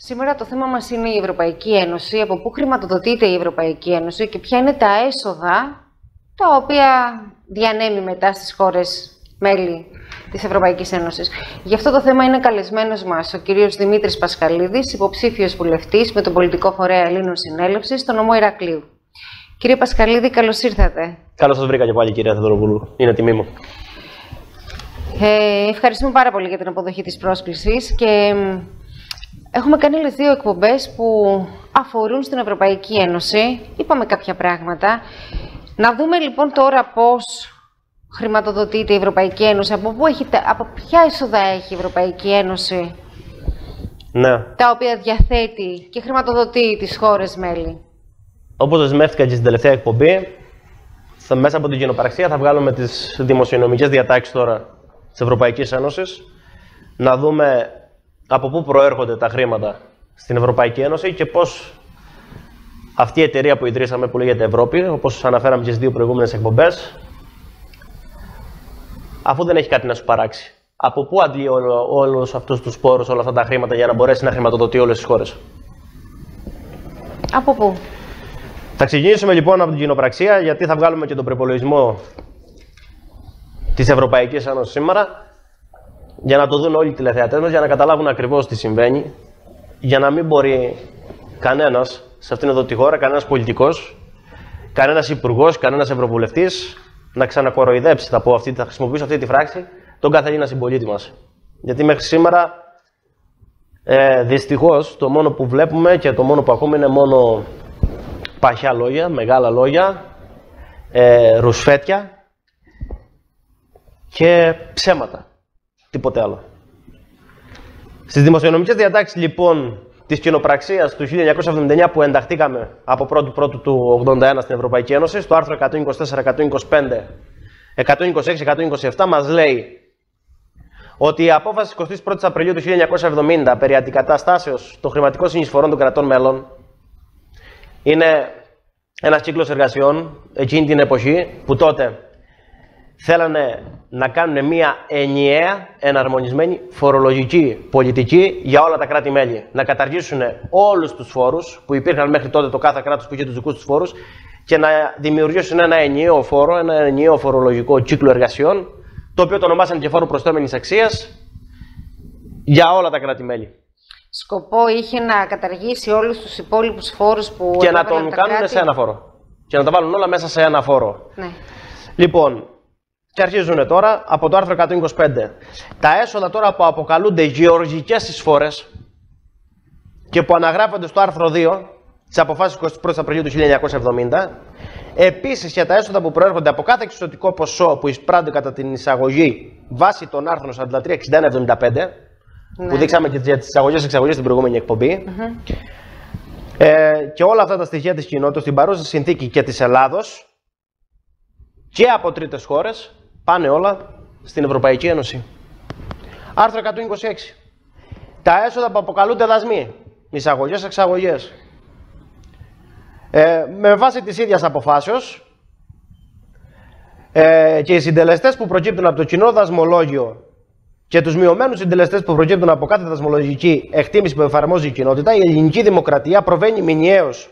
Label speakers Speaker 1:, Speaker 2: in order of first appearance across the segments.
Speaker 1: Σήμερα το θέμα μας είναι η Ευρωπαϊκή Ένωση, από πού χρηματοδοτείται η Ευρωπαϊκή Ένωση και ποια είναι τα έσοδα τα οποία διανέμει μετά στις χώρες μέλη της Ευρωπαϊκής Ένωσης. Γι' αυτό το θέμα είναι καλεσμένος μας ο κύριος Δημήτρης Πασχαλίδης, υποψήφιος βουλευτής με τον πολιτικό φορέα Ελλήνων Συνέλευσης στο νομό Ηρακλείου. Κύριε Πασχαλίδη, καλώς ήρθατε.
Speaker 2: Καλώς σας βρήκα και πάλι, κυρία Θεοδωροπούλου. Είναι τιμή μου.
Speaker 1: Ευχαριστούμε πάρα πολύ για την αποδοχή της πρόσκλησης και έχουμε κάνει άλλες 2 εκπομπές που αφορούν στην Ευρωπαϊκή Ένωση. Είπαμε κάποια πράγματα. Να δούμε λοιπόν τώρα πώς χρηματοδοτείται η Ευρωπαϊκή Ένωση, από ποια έσοδα έχει η Ευρωπαϊκή Ένωση,
Speaker 2: ναι,
Speaker 1: τα οποία διαθέτει και χρηματοδοτεί τις χώρες μέλη.
Speaker 2: Όπως δεσμεύτηκα και στην τελευταία εκπομπή, μέσα από την κοινοπραξία θα βγάλουμε τις δημοσιονομικές διατάξεις τώρα της Ευρωπαϊκής Ένωσης, να δούμε από πού προέρχονται τα χρήματα στην Ευρωπαϊκή Ένωση και πώς αυτή η εταιρεία που ιδρύσαμε, που λέγεται Ευρώπη, όπως αναφέραμε και στις 2 προηγούμενες εκπομπές, αφού δεν έχει κάτι να σου παράξει, από πού αντλεί όλους αυτούς τους πόρους, όλα αυτά τα χρήματα για να μπορέσει να χρηματοδοτεί όλες τις χώρες.
Speaker 1: Από πού?
Speaker 2: Θα ξεκινήσουμε λοιπόν από την κοινοπραξία, γιατί θα βγάλουμε και τον προϋπολογισμό της Ευρωπαϊκής Ένωσης σήμερα, για να το δουν όλοι οι τηλεθεατές μας, για να καταλάβουν ακριβώς τι συμβαίνει, για να μην μπορεί κανένας σε αυτήν εδώ τη χώρα, κανένας πολιτικός, κανένας υπουργός, κανένας ευρωβουλευτής να ξανακοροϊδέψει, θα χρησιμοποιήσω αυτή τη φράξη, τον κάθε Έλληνα συμπολίτη μας. Γιατί μέχρι σήμερα, δυστυχώς, το μόνο που βλέπουμε και το μόνο που ακούμε είναι μόνο παχιά λόγια, μεγάλα λόγια, ρουσφέτια και ψέματα. Τίποτε άλλο. Στις δημοσιονομικές διατάξεις λοιπόν της κοινοπραξίας του 1979 που ενταχθήκαμε από 1η του 1981 στην Ευρωπαϊκή Ένωση, στο άρθρο 124, 125, 126, 127 μας λέει ότι η απόφαση 21 Απριλίου του 1970 περί αντικαταστάσεως των χρηματικών συνεισφορών των κρατών μέλων είναι ένας κύκλος εργασιών εκείνη την εποχή που τότε θέλανε να κάνουν μια ενιαία, εναρμονισμένη φορολογική πολιτική για όλα τα κράτη-μέλη. Να καταργήσουν όλους τους φόρους που υπήρχαν μέχρι τότε, το κάθε κράτος που είχε τους δικούς τους φόρους, και να δημιουργήσουν ένα ενιαίο φόρο, ένα ενιαίο φορολογικό κύκλο εργασιών, το οποίο το ονομάσαν και φόρο προστέμενης αξίας για όλα τα κράτη-μέλη.
Speaker 1: Σκοπό είχε να καταργήσει όλους τους υπόλοιπους φόρους που
Speaker 2: και να τον κάνουν σε ένα φόρο. Και να τα βάλουν όλα μέσα σε ένα φόρο.
Speaker 1: Ναι.
Speaker 2: Λοιπόν, και αρχίζουν τώρα από το άρθρο 125. Τα έσοδα τώρα που αποκαλούνται γεωργικές εισφορές και που αναγράφονται στο άρθρο 2 της αποφάσης 21 Απριλίου του 1970, επίσης και τα έσοδα που προέρχονται από κάθε εξωτικό ποσό που εισπράττει κατά την εισαγωγή βάσει των άρθρων 43, 61, 75, ναι, που δείξαμε και για τις εισαγωγές στην προηγούμενη εκπομπή, και όλα αυτά τα στοιχεία της κοινότητας, στην παρούσα συνθήκη και της Ελλάδος και από τρίτες χώρες, πάνε όλα στην Ευρωπαϊκή Ένωση. Άρθρο 126. Τα έσοδα που αποκαλούνται δασμοί, εισαγωγές, εξαγωγές, με βάση της ίδιας αποφάσεως, και οι συντελεστές που προκύπτουν από το κοινό δασμολόγιο και τους μειωμένους συντελεστές που προκύπτουν από κάθε δασμολογική εκτίμηση που εφαρμόζει η κοινότητα, η ελληνική δημοκρατία προβαίνει μηνιαίως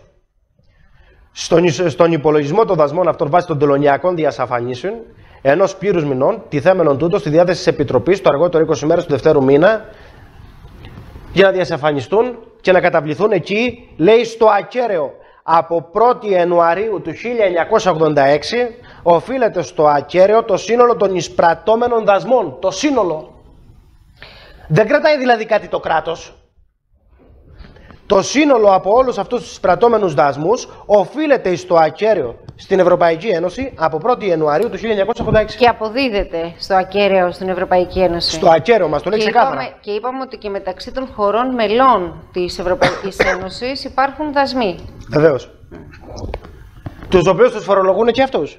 Speaker 2: στον υπολογισμό των δασμών αυτών βάσει των τελωνιακών διασαφανίσεων ενός πλήρους μηνών, τιθέμενον τούτο στη διάθεση της Επιτροπής το αργότερο 20 μέρες του δευτέρου μήνα, για να διασαφανιστούν και να καταβληθούν εκεί, λέει, στο ακέραιο. Από 1η Ιανουαρίου του 1986 οφείλεται στο ακέραιο το σύνολο των εισπρατώμενων δασμών. Το σύνολο. Δεν κρατάει δηλαδή κάτι το κράτος. Το σύνολο από όλους αυτούς τους εισπρατώμενους δασμούς οφείλεται στο ακέραιο στην Ευρωπαϊκή Ένωση από 1η Ιανουαρίου του 1986.
Speaker 1: Και αποδίδεται στο ακέραιο στην Ευρωπαϊκή Ένωση.
Speaker 2: Στο ακέραιο μας το λέει ξεκάθαρα.
Speaker 1: Και είπαμε ότι και μεταξύ των χωρών μελών της Ευρωπαϊκής Ένωσης υπάρχουν δασμοί.
Speaker 2: Βεβαίως. Τους οποίους τους φορολογούν και αυτούς.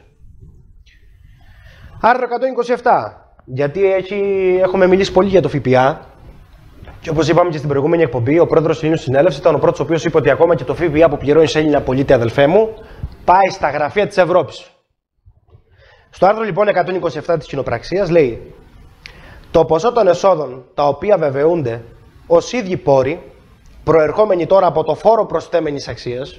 Speaker 2: Άρθρο 127. Γιατί έχουμε μιλήσει πολύ για το ΦΠΑ. Και όπως είπαμε και στην προηγούμενη εκπομπή, ο πρόεδρος της Ελλήνων Συνέλευσης ήταν ο πρώτος ο οποίος είπε ότι ακόμα και το ΦΠΑ που πληρώνει σε Έλληνα πολίτη, αδελφέ μου, πάει στα γραφεία της Ευρώπης. Στο άρθρο λοιπόν 127 της κοινοπραξίας λέει: το ποσό των εσόδων τα οποία βεβαιούνται ως ίδιοι πόροι προερχόμενοι τώρα από το φόρο προσθέμενης αξίας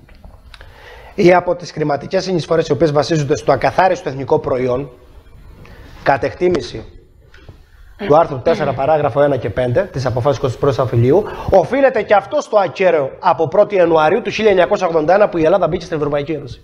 Speaker 2: ή από τις χρηματικές συνεισφορές οι οποίες βασίζονται στο ακαθάριστο εθνικό προϊόν, κατ' εκτίμηση του άρθρου 4 παράγραφο 1 και 5 της αποφάσεως 21 Απριλίου, οφείλεται και αυτό στο ακέραιο από 1η Ιανουαρίου του 1981 που η Ελλάδα μπήκε στην Ευρωπαϊκή Ένωση.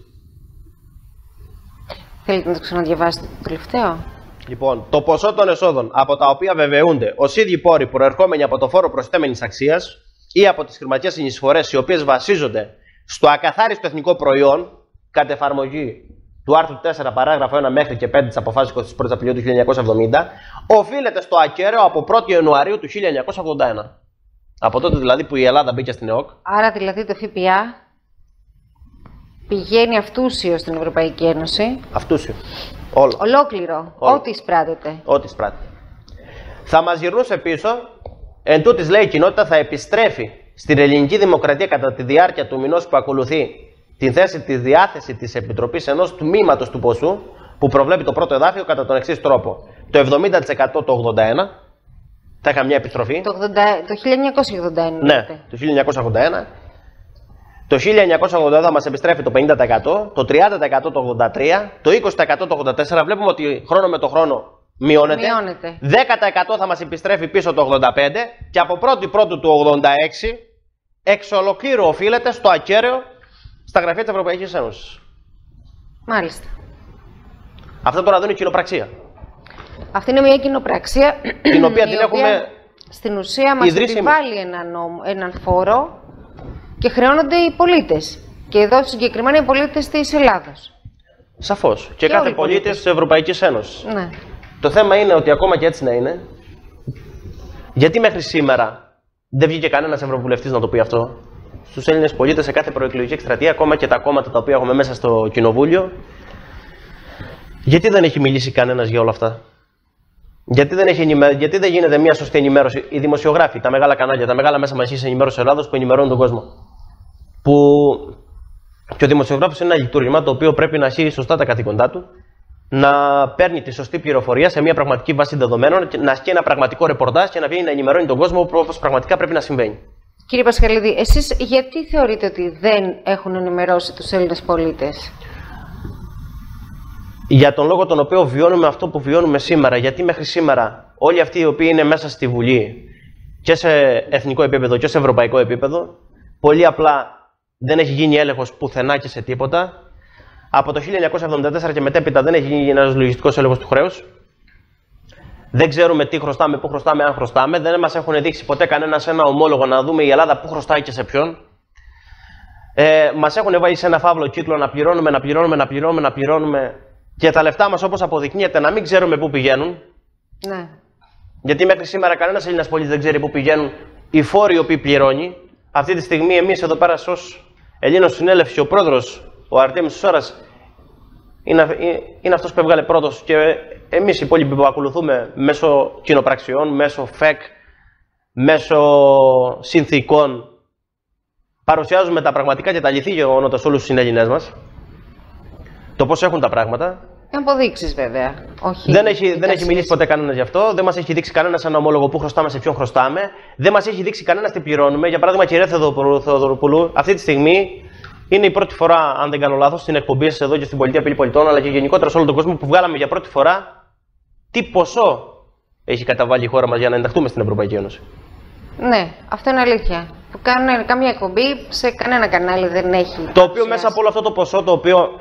Speaker 1: Θέλετε να το ξαναδιαβάσετε το τελευταίο?
Speaker 2: Λοιπόν, το ποσό των εσόδων από τα οποία βεβαιούνται ως ίδιοι πόροι προερχόμενοι από το φόρο προσθέμενης αξίας ή από τις χρηματικές συνεισφορές οι οποίες βασίζονται στο ακαθάριστο εθνικό προϊόν, κατ' εφαρμογή του άρθρου 4 παράγραφο 1 μέχρι και 5 της αποφάσεως 21 Απριλίου του 1970, οφείλεται στο ακέραιο από 1η Ιανουαρίου του 1981. Από τότε δηλαδή που η Ελλάδα μπήκε στην ΕΟΚ.
Speaker 1: Άρα δηλαδή το ΦΠΑ πηγαίνει αυτούσιο στην Ευρωπαϊκή Ένωση.
Speaker 2: Αυτούσιο. Όλο.
Speaker 1: Ολόκληρο. Ό,τι εισπράτεται.
Speaker 2: Ό,τι εισπράτεται. Θα μας γυρνούσε πίσω, εν τούτης λέει η κοινότητα θα επιστρέφει στην ελληνική δημοκρατία κατά τη διάρκεια του μηνός που ακολουθεί την θέση τη διάθεση της Επιτροπής ενός τμήματος του ποσού που προβλέπει το πρώτο εδάφιο κατά τον εξής τρόπο. Το 70% το 81 θα είχα μια επιστροφή.
Speaker 1: Το 1981.
Speaker 2: Ναι, το 1981. Το 1980 θα μας επιστρέφει το 50%, το 30% το 83, το 20% το 84. Βλέπουμε ότι χρόνο με το χρόνο μειώνεται. 10% θα μας επιστρέφει πίσω το 85 και από 1η Πρώτου του 86 εξ ολοκλήρου οφείλεται στο ακέραιο στα γραφεία της Ευρωπαϊκής Ένωσης.
Speaker 1: Μάλιστα.
Speaker 2: Αυτό τώρα δεν είναι κοινοπραξία.
Speaker 1: Αυτή είναι μια κοινοπραξία
Speaker 2: την οποία την έχουμε
Speaker 1: στην ουσία μας επιβάλλει έναν φόρο και χρεώνονται οι πολίτες. Και εδώ συγκεκριμένα οι πολίτες της Ελλάδος.
Speaker 2: Σαφώς. Και κάθε πολίτης της Ευρωπαϊκής Ένωσης.
Speaker 1: Ναι.
Speaker 2: Το θέμα είναι ότι ακόμα και έτσι να είναι, γιατί μέχρι σήμερα δεν βγήκε κανένας ευρωβουλευτής να το πει αυτό. Στους Έλληνες πολίτες σε κάθε προεκλογική εκστρατεία, ακόμα και τα κόμματα τα οποία έχουμε μέσα στο κοινοβούλιο, γιατί δεν έχει μιλήσει κανένας για όλα αυτά? Γιατί δεν γίνεται μια σωστή ενημέρωση? Οι δημοσιογράφοι, τα μεγάλα κανάλια, τα μεγάλα μέσα μαζικής ενημέρωσης Ελλάδος που ενημερώνουν τον κόσμο. Και ο δημοσιογράφος είναι ένα λειτουργήμα το οποίο πρέπει να ασκεί σωστά τα καθήκοντά του, να παίρνει τη σωστή πληροφορία σε μια πραγματική βάση δεδομένων, να ασκεί ένα πραγματικό ρεπορτάζ και να βγαίνει να ενημερώνει τον κόσμο όπως πραγματικά πρέπει να συμβαίνει.
Speaker 1: Κύριε Πασχαλίδη, εσείς γιατί θεωρείτε ότι δεν έχουν ενημερώσει τους Έλληνες πολίτες?
Speaker 2: Για τον λόγο τον οποίο βιώνουμε αυτό που βιώνουμε σήμερα. Γιατί μέχρι σήμερα όλοι αυτοί οι οποίοι είναι μέσα στη Βουλή και σε εθνικό επίπεδο και σε ευρωπαϊκό επίπεδο, πολύ απλά δεν έχει γίνει έλεγχος πουθενά και σε τίποτα. Από το 1974 και μετέπειτα δεν έχει γίνει ένας λογιστικός έλεγχος του χρέους. Δεν ξέρουμε τι χρωστάμε, πού χρωστάμε, αν χρωστάμε. Δεν μας έχουν δείξει ποτέ κανένας ένα ομόλογο να δούμε η Ελλάδα πού χρωστάει και σε ποιον. Μας έχουν βάλει σε ένα φαύλο κύκλο να πληρώνουμε. Και τα λεφτά μας, όπως αποδεικνύεται, να μην ξέρουμε πού πηγαίνουν.
Speaker 1: Ναι.
Speaker 2: Γιατί μέχρι σήμερα κανένας Έλληνας πολίτης δεν ξέρει πού πηγαίνουν οι φόροι οι οποίοι πληρώνει. Αυτή τη στιγμή, εμείς εδώ πέρα, ως Ελλήνος Συνέλευση, ο πρόεδρος, ο Αρτέμις Σόρας, είναι αυτός που έβγαλε πρώτος. Και εμείς οι υπόλοιποι που ακολουθούμε μέσω κοινοπραξιών, μέσω ΦΕΚ, μέσω συνθήκων, παρουσιάζουμε τα πραγματικά και τα αληθή γεγονότα σε όλους τους συνέλληνες μας. Το πώς έχουν τα πράγματα.
Speaker 1: Αποδείξεις βέβαια. Όχι
Speaker 2: δεν έχει μιλήσει ποτέ κανένας γι' αυτό. Δεν μας έχει δείξει κανένας ένα ομόλογο που χρωστάμε, σε ποιον χρωστάμε. Δεν μας έχει δείξει κανένας τι πληρώνουμε. Για παράδειγμα, κυρία Θεοδωροπούλου, αυτή τη στιγμή είναι η πρώτη φορά, αν δεν κάνω λάθος, στην εκπομπή σας εδώ και στην Πολιτεία Απειλή Πολιτών, αλλά και γενικότερα σε όλο τον κόσμο, που βγάλαμε για πρώτη φορά τι ποσό έχει καταβάλει η χώρα μας για να ενταχθούμε στην Ευρωπαϊκή Ένωση.
Speaker 1: Ναι, αυτό είναι αλήθεια. Που κάνουν καμία εκπομπή, σε κανένα κανάλι δεν έχει.
Speaker 2: Το οποίο μέσα από όλο αυτό το ποσό, το οποίο.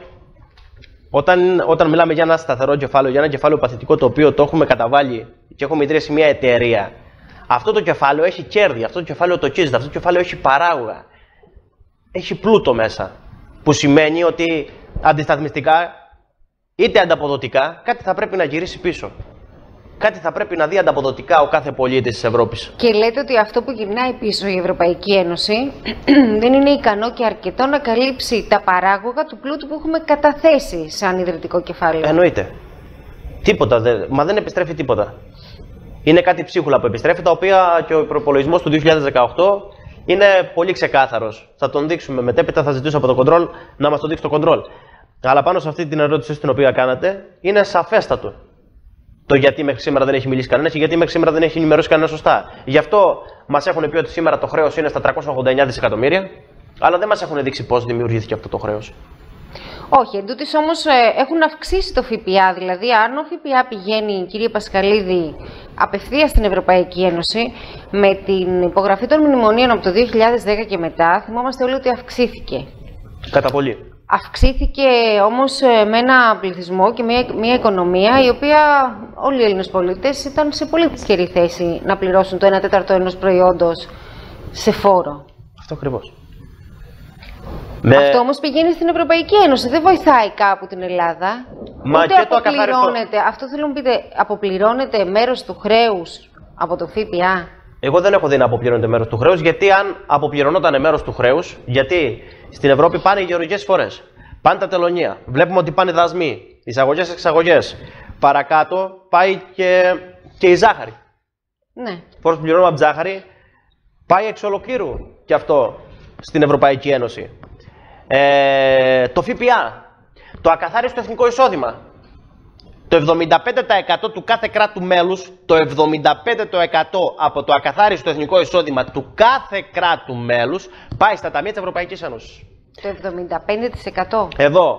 Speaker 2: Όταν μιλάμε για ένα σταθερό κεφάλαιο, για ένα κεφάλαιο παθητικό το οποίο το έχουμε καταβάλει και έχουμε ιδρύσει μια εταιρεία, αυτό το κεφάλαιο έχει κέρδη, αυτό το κεφάλαιο το κίζεται, αυτό το κεφάλαιο έχει παράγωγα. Έχει πλούτο μέσα. Που σημαίνει ότι αντισταθμιστικά είτε ανταποδοτικά κάτι θα πρέπει να γυρίσει πίσω. Κάτι θα πρέπει να δει ανταποδοτικά ο κάθε πολίτης της Ευρώπης.
Speaker 1: Και λέτε ότι αυτό που γυρνάει πίσω η Ευρωπαϊκή Ένωση δεν είναι ικανό και αρκετό να καλύψει τα παράγωγα του πλούτου που έχουμε καταθέσει σαν ιδρυτικό κεφάλαιο.
Speaker 2: Εννοείται. Τίποτα. Μα δεν επιστρέφει τίποτα. Είναι κάτι ψίχουλα που επιστρέφει, τα οποία και ο προπολογισμός του 2018 είναι πολύ ξεκάθαρος. Θα τον δείξουμε μετέπειτα, θα ζητήσω από το Control να μας το δείξει το Control. Αλλά πάνω σε αυτή την ερώτηση την οποία κάνατε, είναι σαφέστατο. το γιατί μέχρι σήμερα δεν έχει μιλήσει κανένα και γιατί μέχρι σήμερα δεν έχει ενημερώσει κανένα σωστά. Γι' αυτό μας έχουν πει ότι σήμερα το χρέος είναι στα 389 δισεκατομμύρια, αλλά δεν μας έχουν δείξει πώς δημιουργήθηκε αυτό το χρέος.
Speaker 1: Όχι, εντούτοις όμως έχουν αυξήσει το ΦΠΑ. Δηλαδή, αν ο ΦΠΑ πηγαίνει, κύριε Πασχαλίδη, απευθείας στην Ευρωπαϊκή Ένωση, με την υπογραφή των μνημονίων από το 2010 και μετά, θυμόμαστε όλοι ότι αυξήθηκε.
Speaker 2: Κατά πολύ.
Speaker 1: Αυξήθηκε όμως με ένα πληθυσμό και μια οικονομία η οποία όλοι οι Έλληνες πολίτες ήταν σε πολύ δυσκερή θέση να πληρώσουν το 1/4 ενός προϊόντος σε φόρο.
Speaker 2: Αυτό ακριβώς.
Speaker 1: Αυτό όμως πηγαίνει στην Ευρωπαϊκή Ένωση, δεν βοηθάει κάπου την Ελλάδα.
Speaker 2: Μα
Speaker 1: ούτε
Speaker 2: και το ακαθάριστο.
Speaker 1: Αυτό θέλω να μου πείτε, αποπληρώνεται μέρος του χρέους από το ΦΠΑ. Εγώ
Speaker 2: δεν έχω δει να αποπληρώνεται μέρος του χρέους, γιατί αν αποπληρωνόταν μέρος του χρέους, γιατί στην Ευρώπη πάνε οι γεωργικές εισφορές, πάνε τα τελωνεία, βλέπουμε ότι πάνε δασμοί, εισαγωγές-εξαγωγές. Παρακάτω πάει και η ζάχαρη.
Speaker 1: Ναι.
Speaker 2: Φόρος που πληρώνουμε από ζάχαρη πάει εξ ολοκλήρου και αυτό στην Ευρωπαϊκή Ένωση. Το ΦΠΑ, το ακαθάριστο εθνικό εισόδημα. Το 75% του κάθε κράτου μέλους, το 75% από το ακαθάριστο εθνικό εισόδημα του κάθε κράτου μέλους πάει στα ταμεία της Ευρωπαϊκής Ένωσης.
Speaker 1: Το 75%.
Speaker 2: Εδώ,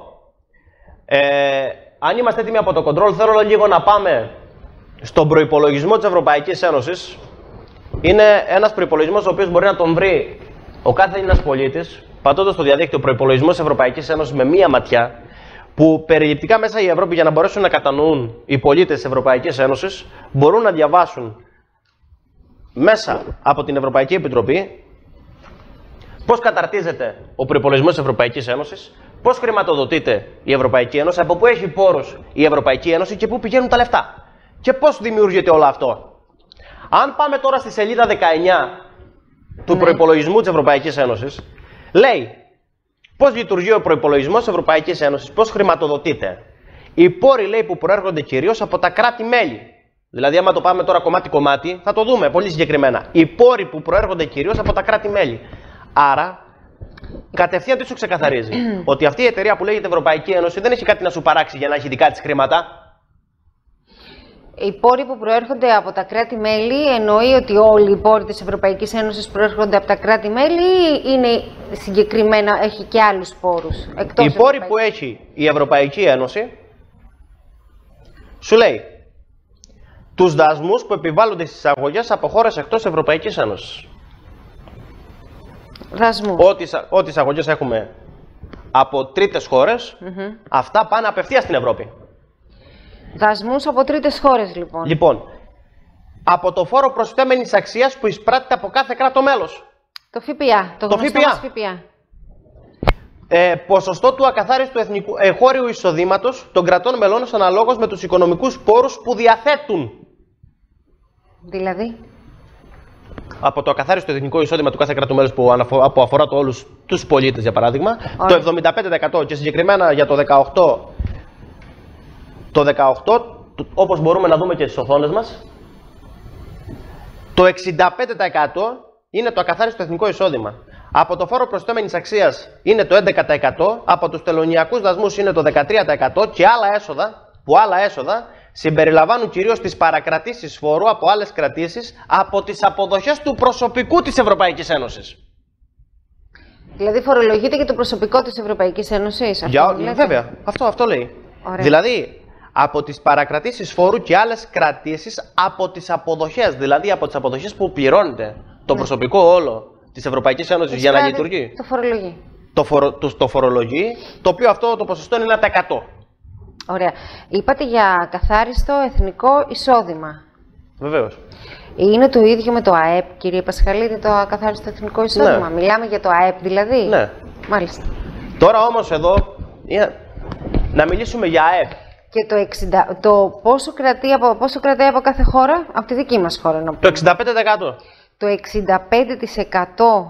Speaker 2: αν είμαστε έτοιμοι από το control, θέλω λίγο να πάμε στον προϋπολογισμό της Ευρωπαϊκής Ένωσης. Είναι ένας προϋπολογισμός ο οποίος μπορεί να τον βρει ο κάθε Έλληνας πολίτης, πατώντας στο διαδίκτυο προϋπολογισμό της Ευρωπαϊκής Ένωσης με μία ματιά, που περιληπτικά μέσα η Ευρώπη, για να μπορέσουν να κατανοούν οι πολίτες της Ευρωπαϊκής Ένωσης, μπορούν να διαβάσουν μέσα από την Ευρωπαϊκή Επιτροπή πώς καταρτίζεται ο προϋπολογισμός της Ευρωπαϊκής Ένωσης, πώς χρηματοδοτείται η Ευρωπαϊκή Ένωση, από πού έχει πόρους η Ευρωπαϊκή Ένωση και πού πηγαίνουν τα λεφτά. Και πώς δημιουργείται όλο αυτό. Αν πάμε τώρα στη σελίδα 19 του προϋπολογισμού της Ευρωπαϊκής Ένωσης, λέει πώς λειτουργεί ο προϋπολογισμός της Ευρωπαϊκής Ένωσης, πώς χρηματοδοτείται. Οι πόροι, λέει, που προέρχονται κυρίως από τα κράτη-μέλη. Δηλαδή, άμα το πάμε τώρα κομμάτι-κομμάτι, θα το δούμε πολύ συγκεκριμένα. Οι πόροι που προέρχονται κυρίως από τα κράτη-μέλη. Άρα, κατευθείαν τι σου ξεκαθαρίζει ότι αυτή η εταιρεία που λέγεται Ευρωπαϊκή Ένωση δεν έχει κάτι να σου παράξει για να έχει δικά της χρήματα.
Speaker 1: Οι πόροι που προέρχονται από τα κράτη-μέλη εννοεί ότι όλοι οι πόροι της Ευρωπαϊκής Ένωσης προέρχονται από τα κράτη-μέλη ή είναι συγκεκριμένα, έχει και άλλους πόρους?
Speaker 2: Οι πόροι που έχει η Ευρωπαϊκή Ένωση σου λέει τους δασμούς που επιβάλλονται στις εισαγωγές από χώρες εκτός Ευρωπαϊκής Ένωσης.
Speaker 1: Δασμούς.
Speaker 2: Ό,τι εισαγωγές έχουμε από τρίτες χώρες, αυτά πάνε απευθείας στην Ευρώπη.
Speaker 1: Δασμούς από τρίτες χώρες, λοιπόν.
Speaker 2: Λοιπόν, από το φόρο προσθέμενης αξίας που εισπράττεται από κάθε κράτο μέλος.
Speaker 1: Το ΦΠΑ, το γνωστό μας ΦΠΑ.
Speaker 2: Ποσοστό του ακαθάριστου εγχώριου εισοδήματος των κρατών μελών αναλόγως με τους οικονομικούς πόρους που διαθέτουν.
Speaker 1: Δηλαδή?
Speaker 2: Από το ακαθάριστο εθνικό εισόδημα του κάθε κράτου μέλους που αφορά όλους τους πολίτες, για παράδειγμα, το 75% και συγκεκριμένα για το 18%. Το 18%, όπως μπορούμε να δούμε και στις οθόνες μας, το 65% είναι το ακαθάριστο εθνικό εισόδημα. Από το φόρο προσθέμενης αξίας είναι το 11%, από τους τελωνειακούς δασμούς είναι το 13% και άλλα έσοδα συμπεριλαμβάνουν κυρίως τις παρακρατήσεις φόρου από άλλες κρατήσεις από τις αποδοχές του προσωπικού της Ευρωπαϊκής Ένωσης.
Speaker 1: Δηλαδή φορολογείται και το προσωπικό της Ευρωπαϊκής Ένωσης?
Speaker 2: Βέβαια, αυτό λέει.
Speaker 1: Ωραία.
Speaker 2: Δηλαδή, από τις παρακρατήσεις φόρου και άλλες κρατήσεις από τις αποδοχές, δηλαδή από τις αποδοχές που πληρώνεται το προσωπικό όλο της Ευρωπαϊκής Ένωσης για να λειτουργεί.
Speaker 1: Το φορολογεί.
Speaker 2: Το φορολογεί, το οποίο αυτό το ποσοστό είναι 1%.
Speaker 1: Ωραία. Είπατε για καθάριστο εθνικό εισόδημα.
Speaker 2: Βεβαίως.
Speaker 1: Είναι το ίδιο με το ΑΕΠ, κύριε Πασχαλίδη, το ακαθάριστο εθνικό εισόδημα?
Speaker 2: Ναι.
Speaker 1: Μιλάμε για το ΑΕΠ δηλαδή?
Speaker 2: Ναι.
Speaker 1: Μάλιστα.
Speaker 2: Τώρα όμως εδώ, να μιλήσουμε για ΑΕΠ.
Speaker 1: Και το πόσο κρατάει από κάθε χώρα? Από τη δική μας χώρα.
Speaker 2: Το 65%.
Speaker 1: Το 65%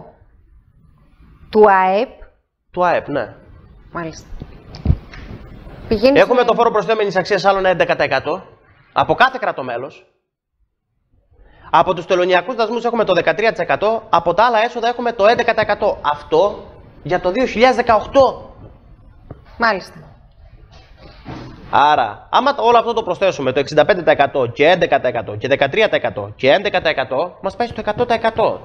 Speaker 1: του ΑΕΠ.
Speaker 2: Του ΑΕΠ, ναι.
Speaker 1: Μάλιστα.
Speaker 2: Έχουμε το φόρο προσθέμενης αξίας άλλων 11% από κάθε κράτο μέλος. Από τους τελωνειακούς δασμούς έχουμε το 13%, από τα άλλα έσοδα έχουμε το 11%. Αυτό για το 2018.
Speaker 1: Μάλιστα.
Speaker 2: Άρα, άμα όλο αυτό το προσθέσουμε, το 65% και 11% και 13% και 11%, μας πάει στο 100%.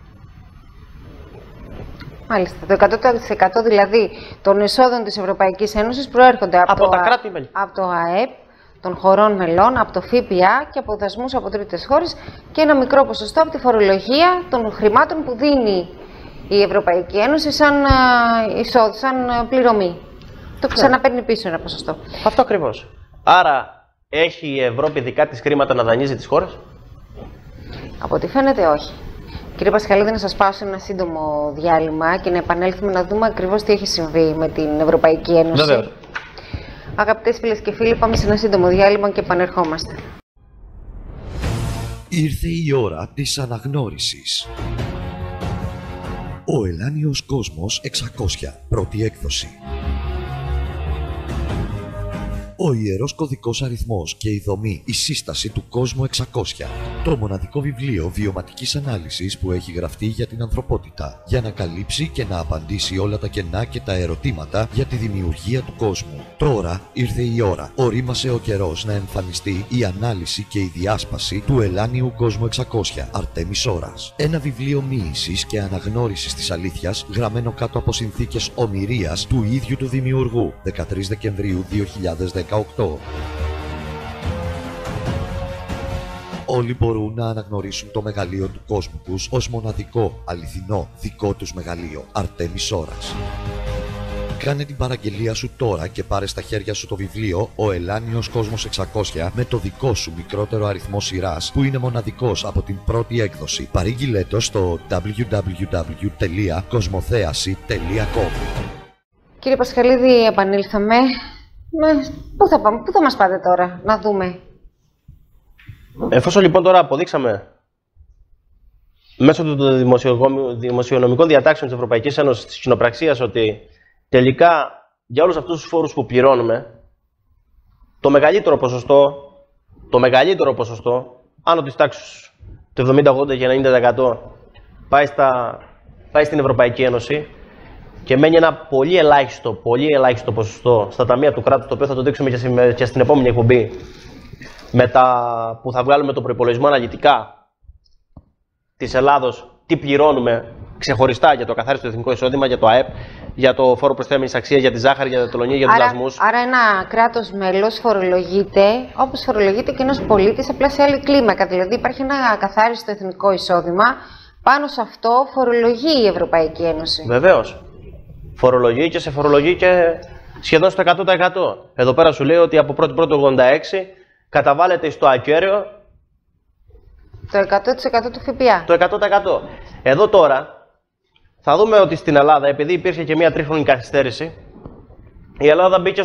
Speaker 1: Μάλιστα. Το 100% δηλαδή των εσόδων της Ευρωπαϊκής Ένωσης προέρχονται από
Speaker 2: τα κράτη-μέλη.
Speaker 1: Από το ΑΕΠ των χωρών μελών, από το ΦΠΑ και από δασμούς από τρίτες χώρες και ένα μικρό ποσοστό από τη φορολογία των χρημάτων που δίνει η Ευρωπαϊκή Ένωση σαν πληρωμή. Το ξαναπαίρνει πίσω ένα ποσοστό.
Speaker 2: Αυτό ακριβώς. Άρα, έχει η Ευρώπη δικά της χρήματα να δανείζει τις χώρες?
Speaker 1: Από ό,τι φαίνεται όχι. Κύριε Πασχαλίδη, να σας πάω σε ένα σύντομο διάλειμμα και να επανέλθουμε να δούμε ακριβώς τι έχει συμβεί με την Ευρωπαϊκή Ένωση.
Speaker 2: Βεβαίως.
Speaker 1: Αγαπητές φίλες και φίλοι, πάμε σε ένα σύντομο διάλειμμα και επανερχόμαστε.
Speaker 3: Ήρθε η ώρα της αναγνώρισης. Ο Ελάνιος Κόσμος 600, πρώτη έκδοση. Ο ιερός κωδικός αριθμός και η δομή, η σύσταση του κόσμου 600. Το μοναδικό βιβλίο βιωματικής ανάλυσης που έχει γραφτεί για την ανθρωπότητα, για να καλύψει και να απαντήσει όλα τα κενά και τα ερωτήματα για τη δημιουργία του κόσμου. Τώρα ήρθε η ώρα. Ορίμασε ο καιρός να εμφανιστεί η ανάλυση και η διάσπαση του Ελάνιου Κόσμου 600, Αρτέμις Ώρας. Ένα βιβλίο μοίησης και αναγνώρισης της αλήθειας, γραμμένο κάτω από συνθήκες ομηρίας του ίδιου του δημιουργού, 13 Δεκεμβρίου 2018. Όλοι μπορούν να αναγνωρίσουν το μεγαλείο του κόσμου τους ως μοναδικό, αληθινό, δικό τους μεγαλείο, Αρτέμις Ώρας. Κάνε την παραγγελία σου τώρα και πάρε στα χέρια σου το βιβλίο «Ο Ελάνιος Κόσμος 600» με το δικό σου μικρότερο αριθμό σειράς που είναι μοναδικός από την πρώτη έκδοση. Παρήγγειλέ το στο www.kosmotheasi.com.
Speaker 1: Κύριε Πασχαλίδη, επανήλθαμε. Πού θα πάμε, πού θα μας πάτε τώρα, να δούμε?
Speaker 2: Εφόσον λοιπόν τώρα αποδείξαμε μέσω των δημοσιονομικών διατάξεων της Ευρωπαϊκής Ένωσης της κοινοπραξίας ότι τελικά για όλους αυτούς τους φόρους που πληρώνουμε το μεγαλύτερο ποσοστό, άνω της τάξης του 70, 80 και 90% πάει στην Ευρωπαϊκή Ένωση και μένει ένα πολύ ελάχιστο ποσοστό στα ταμεία του κράτους, το οποίο θα το δείξουμε και στην επόμενη εκπομπή, που θα βγάλουμε το προϋπολογισμό αναλυτικά της Ελλάδος, τι πληρώνουμε ξεχωριστά για το ακαθάριστο εθνικό εισόδημα, για το ΑΕΠ, για το φόρο προσθέμενης αξίας, για τη ζάχαρη, για τα τελωνία, για τους δασμούς.
Speaker 1: Άρα ένα κράτος μέλος φορολογείται όπως φορολογείται και ένας πολίτης, απλά σε άλλη κλίμακα. Δηλαδή υπάρχει ένα ακαθάριστο εθνικό εισόδημα, πάνω σε αυτό φορολογεί η Ευρωπαϊκή Ένωση.
Speaker 2: Βεβαίως. Φορολογεί και σε φορολογεί και σχεδόν στο 100%. Εδώ πέρα σου λέει ότι από 1η-1η-86 καταβάλλεται στο ακέραιο
Speaker 1: το 100% του ΦΠΑ.
Speaker 2: Το 100%. Εδώ τώρα θα δούμε ότι στην Ελλάδα, επειδή υπήρχε και μια τρίχρονη καθυστέρηση, η Ελλάδα μπήκε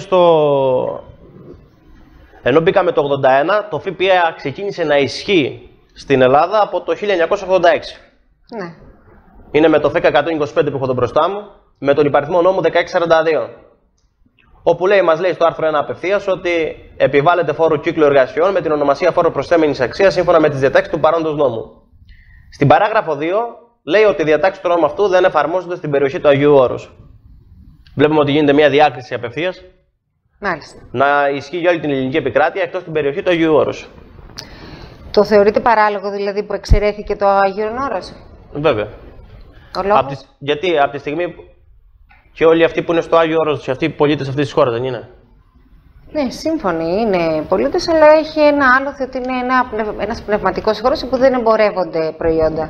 Speaker 2: ενώ μπήκαμε το 81, το ΦΠΑ ξεκίνησε να ισχύει στην Ελλάδα από το 1986.
Speaker 1: Ναι.
Speaker 2: Είναι με το ΦΚ 125 που έχω εδώ μπροστά μου, με τον υπαριθμό νόμου 1642. Όπου μας λέει στο άρθρο 1 απευθείας ότι επιβάλλεται φόρο κύκλου εργασιών με την ονομασία φόρο προσθέμενης αξίας σύμφωνα με τις διατάξεις του παρόντος νόμου. Στην παράγραφο 2 λέει ότι οι διατάξεις του νόμου αυτού δεν εφαρμόζονται στην περιοχή του Αγίου Όρους. Βλέπουμε ότι γίνεται μια διάκριση απευθείας.
Speaker 1: Μάλιστα.
Speaker 2: Να ισχύει για όλη την ελληνική επικράτεια εκτός την περιοχή του Αγίου Όρους.
Speaker 1: Το θεωρείτε παράλογο δηλαδή που εξαιρέθηκε το Άγιο Όρος?
Speaker 2: Βέβαια. Γιατί από τη στιγμή και όλοι αυτοί που είναι στο Άγιο Όρος και αυτοί οι πολίτες αυτής της χώρας δεν είναι?
Speaker 1: Ναι, σύμφωνοι, είναι πολίτες, αλλά έχει ένα άλλο ότι είναι ένας πνευματικός χώρος που δεν εμπορεύονται προϊόντα.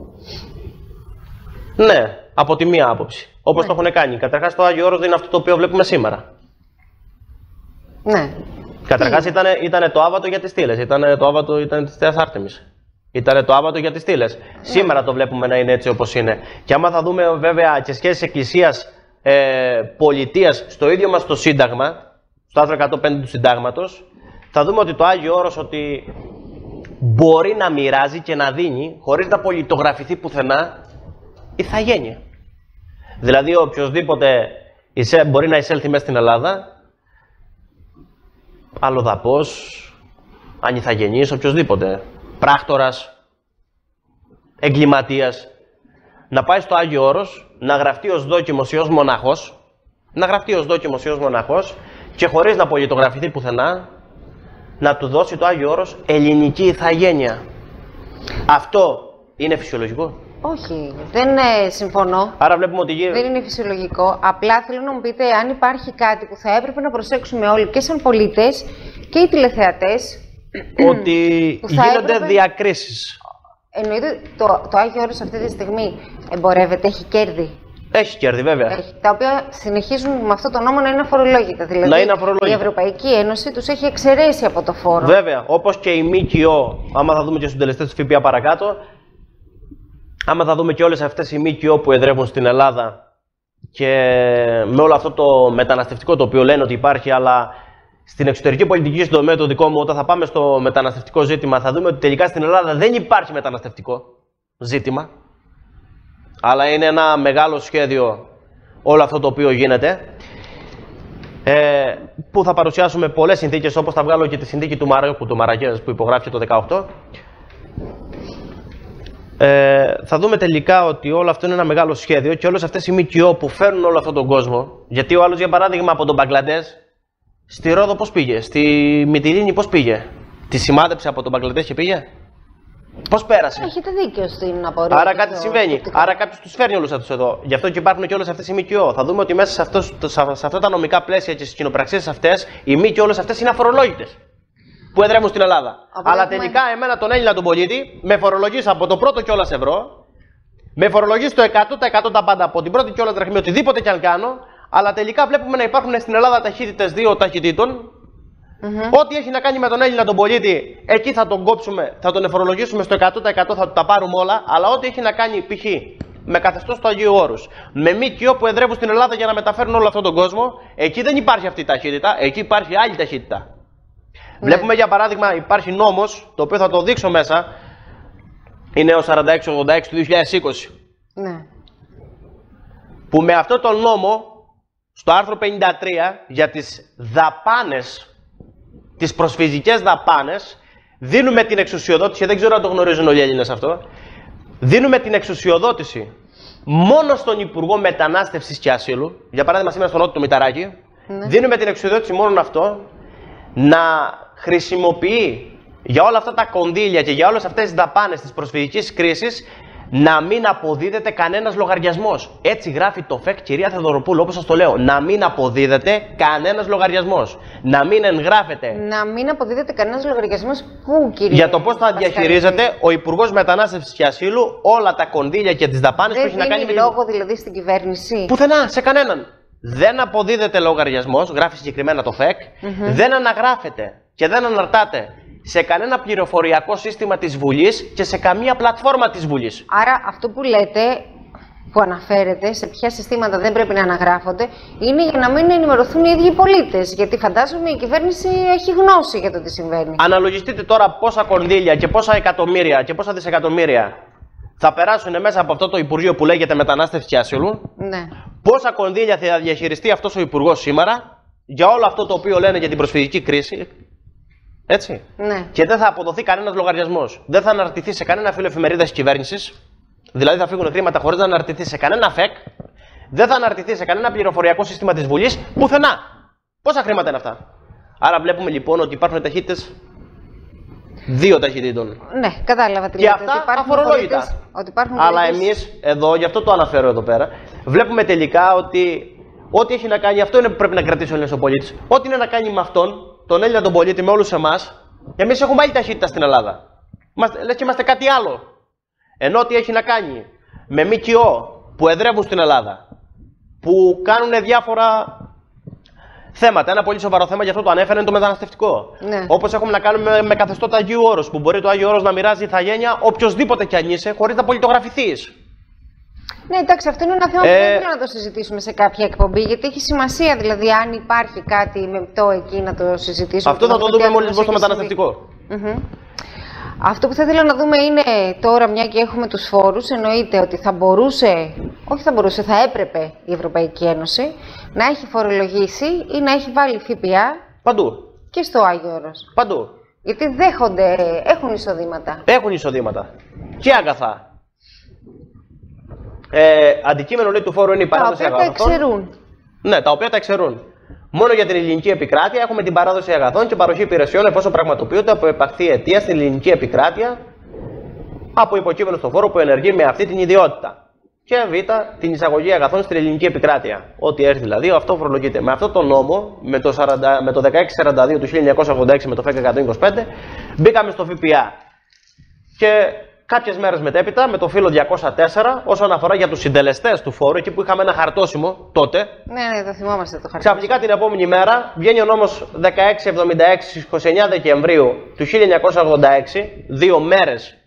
Speaker 2: Ναι, από τη μία άποψη. Όπως το έχουν κάνει. Καταρχάς το Άγιο Όρος δεν είναι αυτό το οποίο βλέπουμε σήμερα.
Speaker 1: Ναι.
Speaker 2: Καταρχάς ήταν το άβατο για τις στήλες. Ήταν της Θείας Άρτεμις. Ήταν το άβατο για τις στήλες. Ναι. Σήμερα το βλέπουμε να είναι έτσι όπως είναι. Και άμα θα δούμε βέβαια και σχέσεις εκκλησίας πολιτείας στο ίδιο μας το Σύνταγμα, στο άρθρο 105 του Συντάγματος, θα δούμε ότι το Άγιο Όρος ότι μπορεί να μοιράζει και να δίνει χωρίς να πολιτογραφηθεί πουθενά ηθαγένεια. Δηλαδή οποιοσδήποτε μπορεί να εισέλθει μέσα στην Ελλάδα, αλλοδαπός, ανηθαγενής, οποιοσδήποτε, πράκτορας, εγκληματίας, να πάει στο Άγιο Όρος, να γραφτεί ως δόκιμος ή ως μοναχός, και χωρίς να πολιτογραφηθεί πουθενά, να του δώσει το Άγιο Όρος ελληνική ηθαγένεια. Αυτό είναι φυσιολογικό?
Speaker 1: Όχι, δεν συμφωνώ.
Speaker 2: Άρα βλέπουμε ότι
Speaker 1: δεν είναι φυσιολογικό. Απλά θέλω να μου πείτε αν υπάρχει κάτι που θα έπρεπε να προσέξουμε όλοι και σαν πολίτες και οι τηλεθεατές.
Speaker 2: Ότι γίνονται διακρίσεις.
Speaker 1: Εννοείται το Άγιο Όρος αυτή τη στιγμή εμπορεύεται, έχει κέρδη.
Speaker 2: Έχει κέρδη, βέβαια.
Speaker 1: Τα οποία συνεχίζουν με αυτόν τον νόμο να είναι αφορολόγητα. Δηλαδή,
Speaker 2: να είναι αφορολόγητα.
Speaker 1: Η Ευρωπαϊκή Ένωση τους έχει εξαιρέσει από το φόρο.
Speaker 2: Βέβαια. Όπως και η ΜΚΟ, άμα θα δούμε και στους τελεστές του ΦΠΑ παρακάτω, άμα θα δούμε και όλες αυτές οι ΜΚΟ που εδρεύουν στην Ελλάδα και με όλο αυτό το μεταναστευτικό το οποίο λένε ότι υπάρχει, αλλά στην εξωτερική πολιτική στον τομέα το δικό μου, όταν θα πάμε στο μεταναστευτικό ζήτημα, θα δούμε ότι τελικά στην Ελλάδα δεν υπάρχει μεταναστευτικό ζήτημα. Αλλά είναι ένα μεγάλο σχέδιο όλο αυτό το οποίο γίνεται, που θα παρουσιάσουμε πολλές συνθήκες, όπως θα βγάλω και τη συνθήκη του Μαρακές που υπογράφηκε το 2018. Θα δούμε τελικά ότι όλο αυτό είναι ένα μεγάλο σχέδιο και όλες αυτές οι ΜΚΟ που φέρνουν όλο αυτόν τον κόσμο. Γιατί ο άλλος, για παράδειγμα, από τον Μπαγκλαντές, στη Ρόδο πώς πήγε, στη Μυτιλήνη πώς πήγε, τη σημάδεψε από τον Μπαγκλαντές και πήγε. Πώς πέρασε?
Speaker 1: Έχετε δίκιο στην απορία.
Speaker 2: Άρα κάτι συμβαίνει. Άρα κάποιος τους φέρνει όλους αυτούς εδώ. Γι' αυτό και υπάρχουν και όλες αυτές οι ΜΚΟ. Θα δούμε ότι μέσα σε αυτά τα νομικά πλαίσια και στις κοινοπραξίες αυτές, οι ΜΚΟ όλες αυτές είναι αφορολόγητες που εδρεύουν στην Ελλάδα. Αλλά τελικά, εμένα τον Έλληνα τον πολίτη, με φορολογείς από το πρώτο κιόλας ευρώ, με φορολογείς το 100% τα πάντα από την πρώτη κιόλας δραχμή, οτιδήποτε κι αν κάνω, αλλά τελικά βλέπουμε να υπάρχουν στην Ελλάδα ταχύτητες 2 ταχυτήτων. Ό,τι έχει να κάνει με τον Έλληνα τον πολίτη, εκεί θα τον κόψουμε, θα τον εφορολογήσουμε στο 100%, θα τα πάρουμε όλα. Αλλά ό,τι έχει να κάνει π.χ. με καθεστώς του Αγίου Όρους, με ΜΚΟ που εδρεύουν στην Ελλάδα για να μεταφέρουν όλο αυτόν τον κόσμο, εκεί δεν υπάρχει αυτή η ταχύτητα, εκεί υπάρχει άλλη ταχύτητα. Βλέπουμε για παράδειγμα, υπάρχει νόμος, το οποίο θα το δείξω μέσα, είναι ο 4686 του 2020.
Speaker 1: Ναι.
Speaker 2: Που με αυτό τον νόμο, στο άρθρο 53, για τις δαπάνες, τις προσφυγικές δαπάνες, δίνουμε την εξουσιοδότηση, δεν ξέρω αν το γνωρίζουν όλοι οι Έλληνες αυτό, δίνουμε την εξουσιοδότηση μόνο στον Υπουργό Μετανάστευσης και Ασύλου, για παράδειγμα σήμερα στον Νότο του Μηταράκη, δίνουμε την εξουσιοδότηση μόνο αυτό, να χρησιμοποιεί για όλα αυτά τα κονδύλια και για όλες αυτές τις δαπάνες της προσφυγικής κρίσης, να μην αποδίδεται κανένας λογαριασμός. Έτσι γράφει το ΦΕΚ, κυρία Θεοδωροπούλου, όπως σας το λέω. Να μην αποδίδεται κανένας λογαριασμός. Να μην εγγράφεται.
Speaker 1: Να μην αποδίδεται κανένας λογαριασμός πού, κυρία?
Speaker 2: Για το πώς θα διαχειρίζεται ο Υπουργός Μετανάστευσης και Ασύλου όλα τα κονδύλια και τις δαπάνες που έχει να κάνει με.
Speaker 1: Δεν λόγο δηλαδή στην κυβέρνηση.
Speaker 2: Πουθενά, σε κανέναν. Δεν αποδίδεται λογαριασμός, γράφει συγκεκριμένα το ΦΕΚ. Δεν αναγράφεται και δεν αναρτάται σε κανένα πληροφοριακό σύστημα της Βουλής και σε καμία πλατφόρμα της Βουλής.
Speaker 1: Άρα αυτό που λέτε, που αναφέρετε, σε ποια συστήματα δεν πρέπει να αναγράφονται, είναι για να μην ενημερωθούν οι ίδιοι οι πολίτες. Γιατί φαντάζομαι η κυβέρνηση έχει γνώση για το τι συμβαίνει.
Speaker 2: Αναλογιστείτε τώρα πόσα κονδύλια και πόσα εκατομμύρια και πόσα δισεκατομμύρια θα περάσουν μέσα από αυτό το Υπουργείο που λέγεται Μετανάστευση και Ασύλου.
Speaker 1: Ναι.
Speaker 2: Πόσα κονδύλια θα διαχειριστεί αυτός ο Υπουργός σήμερα για όλο αυτό το οποίο λένε για την προσφυγική κρίση. Έτσι.
Speaker 1: Ναι.
Speaker 2: Και δεν θα αποδοθεί κανένας λογαριασμός. Δεν θα αναρτηθεί σε κανένα φύλλο εφημερίδας της κυβέρνησης. Δηλαδή θα φύγουν χρήματα χωρίς να αναρτηθεί σε κανένα ΦΕΚ. Δεν θα αναρτηθεί σε κανένα πληροφοριακό σύστημα της Βουλής. Πουθενά. Πόσα χρήματα είναι αυτά? Άρα βλέπουμε λοιπόν ότι υπάρχουν ταχύτητες 2 ταχυτήτων.
Speaker 1: Ναι, κατάλαβα τι
Speaker 2: και
Speaker 1: λέτε.
Speaker 2: αυτά αφορολόγητα. Αλλά εμείς εδώ, γι' αυτό το αναφέρω εδώ πέρα, βλέπουμε τελικά ότι ό,τι έχει να κάνει, αυτό είναι που πρέπει να κρατήσει ο Έλληνας ο πολίτης. Ό,τι είναι να κάνει με αυτόν, τον Έλληνα τον πολίτη, με όλους εμάς, εμείς έχουμε άλλη ταχύτητα στην Ελλάδα. Λες και είμαστε κάτι άλλο. Ενώ ό,τι έχει να κάνει με ΜΚΟ που εδρεύουν στην Ελλάδα, που κάνουν διάφορα θέματα. Ένα πολύ σοβαρό θέμα, γι' αυτό το ανέφερε, είναι το μεταναστευτικό.
Speaker 1: Ναι.
Speaker 2: Όπως έχουμε να κάνουμε με καθεστώτα Αγίου Όρους, που μπορεί το Άγιο Όρος να μοιράζει ηθαγένεια οποιοσδήποτε κι αν είσαι, χωρίς να πολιτογραφηθείς.
Speaker 1: Ναι, εντάξει, αυτό είναι ένα θέμα που δεν θέλω να το συζητήσουμε σε κάποια εκπομπή, γιατί έχει σημασία δηλαδή αν υπάρχει κάτι μεπτό εκεί να το συζητήσουμε.
Speaker 2: Αυτό θα το δούμε μόλις μπω στο μεταναστευτικό.
Speaker 1: Αυτό που θα ήθελα να δούμε είναι τώρα, μια και έχουμε τους φόρους, εννοείται ότι θα μπορούσε, όχι θα μπορούσε, θα έπρεπε η Ευρωπαϊκή Ένωση να έχει φορολογήσει ή να έχει βάλει ΦΠΑ
Speaker 2: παντού.
Speaker 1: Και στο Άγιο Όρος.
Speaker 2: Παντού.
Speaker 1: Γιατί έχουν εισοδήματα.
Speaker 2: Έχουν εισοδήματα. Και αγαθά. Αντικείμενο λέει του φόρου είναι η παράδοση αγαθών.
Speaker 1: Τα οποία τα εξαιρούν.
Speaker 2: Ναι, τα οποία τα εξαιρούν. Μόνο για την ελληνική επικράτεια έχουμε την παράδοση αγαθών και παροχή υπηρεσιών εφόσον πραγματοποιούνται από επαχθή αιτία στην ελληνική επικράτεια από υποκείμενο στο φόρο που ενεργεί με αυτή την ιδιότητα. Και β. την εισαγωγή αγαθών στην ελληνική επικράτεια. Ό,τι έρθει δηλαδή, αυτό φορολογείται. Με αυτό το νόμο, με το 1642 του 1986 με το ΦΕΚ 125, μπήκαμε στο ΦΠΑ. Και κάποιες μέρες μετέπειτα, με το φύλλο 204, όσον αφορά για τους συντελεστές του φόρου, εκεί που είχαμε ένα χαρτόσημο τότε.
Speaker 1: Ναι, το θυμόμαστε το χαρτόσημο.
Speaker 2: Ξαφνικά την επόμενη μέρα βγαίνει ο νόμος 1676 στις 29 Δεκεμβρίου του 1986, 2 μέρες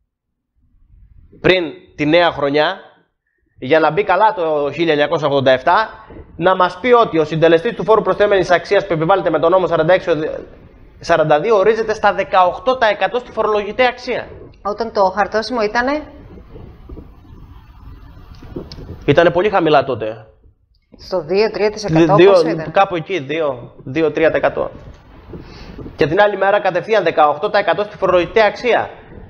Speaker 2: πριν τη νέα χρονιά, για να μπει καλά το 1987, να μας πει ότι ο συντελεστής του φόρου προσθέμενης αξίας που επιβάλλεται με τον νόμο 46-42 ορίζεται στα 18% στη φορολογητέα αξία.
Speaker 1: Όταν το χαρτόσημο ήτανε?
Speaker 2: Ήτανε πολύ χαμηλά τότε.
Speaker 1: Στο 2-3% πόσο ήταν?
Speaker 2: Κάπου εκεί, 2-3%. Και την άλλη μέρα κατευθείαν 18% στη φορολογητέα αξία.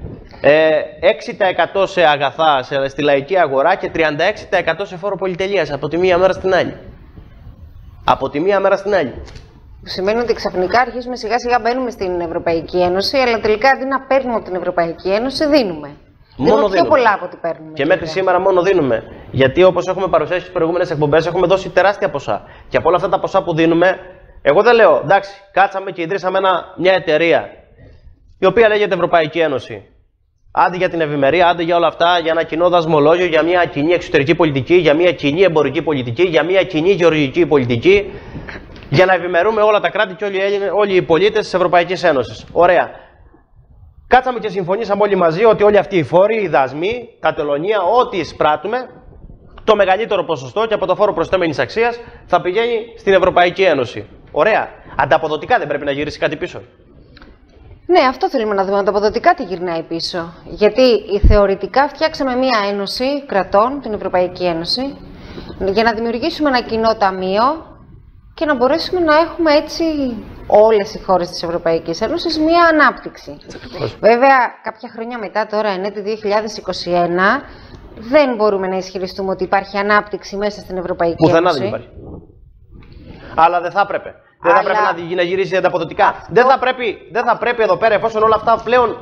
Speaker 2: 6% σε αγαθά στη λαϊκή αγορά και 36% σε φόρο πολυτελείας από τη μία μέρα στην άλλη. Από τη μία μέρα στην άλλη.
Speaker 1: Που σημαίνει ότι ξαφνικά αρχίζουμε σιγά σιγά μπαίνουμε στην Ευρωπαϊκή Ένωση, αλλά τελικά αντί να παίρνουμε από την Ευρωπαϊκή Ένωση, δίνουμε. Δίνουμε πιο πολλά από ό,τι παίρνουμε.
Speaker 2: Και μέχρι σήμερα μόνο δίνουμε. Γιατί όπως έχουμε παρουσιάσει στις προηγούμενες εκπομπές, έχουμε δώσει τεράστια ποσά. Και από όλα αυτά τα ποσά που δίνουμε, εγώ δεν λέω, εντάξει, κάτσαμε και ιδρύσαμε μια εταιρεία η οποία λέγεται Ευρωπαϊκή Ένωση. Άντε για την ευημερία, άντε για όλα αυτά, για ένα κοινό δασμολόγιο, για μια κοινή εξωτερική πολιτική, για μια κοινή εμπορική πολιτική, για μια κοινή γεωργική πολιτική, για να ευημερούμε όλα τα κράτη και όλοι οι πολίτες της Ευρωπαϊκής Ένωσης. Ωραία. Κάτσαμε και συμφωνήσαμε όλοι μαζί ότι όλοι αυτοί οι φόροι, οι δασμοί, τα τελωνία, ό,τι εισπράττουμε, το μεγαλύτερο ποσοστό και από το φόρο προσθέμενης αξίας θα πηγαίνει στην Ευρωπαϊκή Ένωση. Ωραία. Ανταποδοτικά δεν πρέπει να γυρίσει κάτι πίσω?
Speaker 1: Ναι, αυτό θέλουμε να δούμε. Ανταποδοτικά τι γυρνάει πίσω. Γιατί θεωρητικά φτιάξαμε μία ένωση κρατών, την Ευρωπαϊκή Ένωση, για να δημιουργήσουμε ένα κοινό ταμείο και να μπορέσουμε να έχουμε έτσι όλες οι χώρες της Ευρωπαϊκής Ένωσης μία ανάπτυξη. Βέβαια, κάποια χρόνια μετά, τώρα ενέτη 2021, δεν μπορούμε να ισχυριστούμε ότι υπάρχει ανάπτυξη μέσα στην Ευρωπαϊκή Ένωση.
Speaker 2: Πουθενά δεν υπάρχει. Αλλά δεν θα έπρεπε. Δεν θα πρέπει να γυρίσει ανταποδοτικά. Αυτό... Δεν θα πρέπει εδώ πέρα, εφόσον όλα αυτά πλέον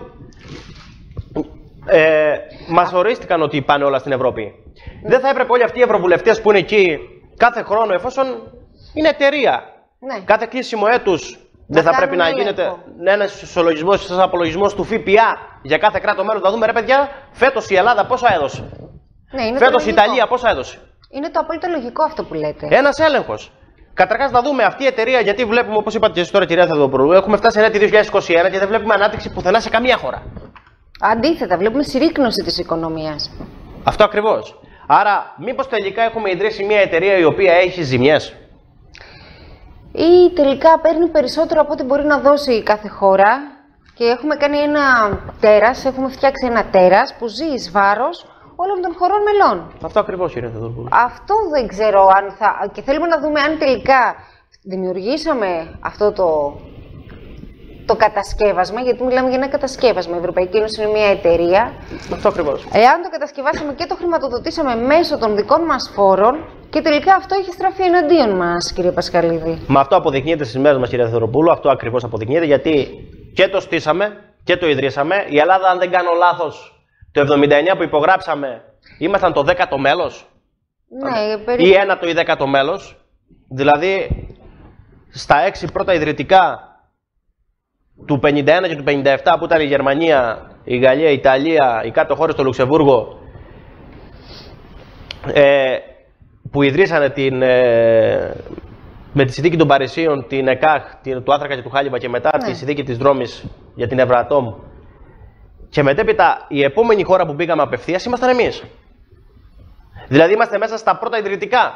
Speaker 2: μας ορίστηκαν ότι πάνε όλα στην Ευρώπη. Δεν θα έπρεπε όλοι αυτοί οι ευρωβουλευτές που είναι εκεί κάθε χρόνο, εφόσον είναι εταιρεία, κάθε κλείσιμο έτους, δεν θα πρέπει να γίνεται ένας ισολογισμός, ένας απολογισμός του ΦΠΑ για κάθε κράτο μέλος, να δούμε ρε παιδιά, φέτος η Ελλάδα πόσα έδωσε.
Speaker 1: Ναι,
Speaker 2: φέτος η Ιταλία πόσα έδωσε.
Speaker 1: Είναι το απόλυτο λογικό αυτό που λέτε.
Speaker 2: Ένας έλεγχος. Καταρχάς να δούμε αυτή η εταιρεία, γιατί βλέπουμε, όπως είπατε και εσείς τώρα, κυρία Θεοδοπούλου, έχουμε φτάσει ενέτη 2021 και δεν βλέπουμε ανάπτυξη πουθενά σε καμία χώρα. Αντίθετα,
Speaker 1: βλέπουμε συρρίκνωση της οικονομίας.
Speaker 2: Αυτό ακριβώς. Άρα, μήπως τελικά έχουμε ιδρύσει μια εταιρεία η οποία έχει ζημιές?
Speaker 1: Ή τελικά παίρνει περισσότερο από ό,τι μπορεί να δώσει κάθε χώρα και έχουμε κάνει ένα τέρας, έχουμε φτιάξει ένα τέρας που ζει εις βάρος όλων των χωρών μελών.
Speaker 2: Αυτό ακριβώς, κύριε Θεοδοπούλου.
Speaker 1: Αυτό δεν ξέρω αν θα... Και θέλουμε να δούμε αν τελικά δημιουργήσαμε αυτό το κατασκεύασμα, γιατί μιλάμε για ένα κατασκεύασμα. Η Ευρωπαϊκή Ένωση είναι μια εταιρεία.
Speaker 2: Αυτό ακριβώς.
Speaker 1: Εάν το κατασκευάσαμε και το χρηματοδοτήσαμε μέσω των δικών μας φόρων και τελικά αυτό έχει στραφεί εναντίον μας, κύριε Πασχαλίδη.
Speaker 2: Μα αυτό αποδεικνύεται στις μέρες μας, κύριε Θεοδοπούλου. Αυτό ακριβώς αποδεικνύεται, γιατί και το στήσαμε και το ιδρύσαμε. Η Ελλάδα, αν δεν κάνω λάθος, το 79 που υπογράψαμε, ήμασταν το 10ο μέλος.
Speaker 1: Ναι, περίπου.
Speaker 2: Ή 1ο ή 10ο μέλος. Δηλαδή, στα 6 πρώτα ιδρυτικά του 51 και του 57 που ήταν η Γερμανία, η Γαλλία, η Ιταλία, οι κάτω χώρες, το Λουξεμβούργο, που ιδρύσανε με τη συνθήκη των Παρισίων την ΕΚΑΧ, του Άνθρακα και του Χάλιβα, και μετά τη συνθήκη της Δρόμης για την Ευρατόμ. Και μετέπειτα η επόμενη χώρα που μπήκαμε απευθείας ήμασταν εμείς. Δηλαδή είμαστε μέσα στα πρώτα ιδρυτικά.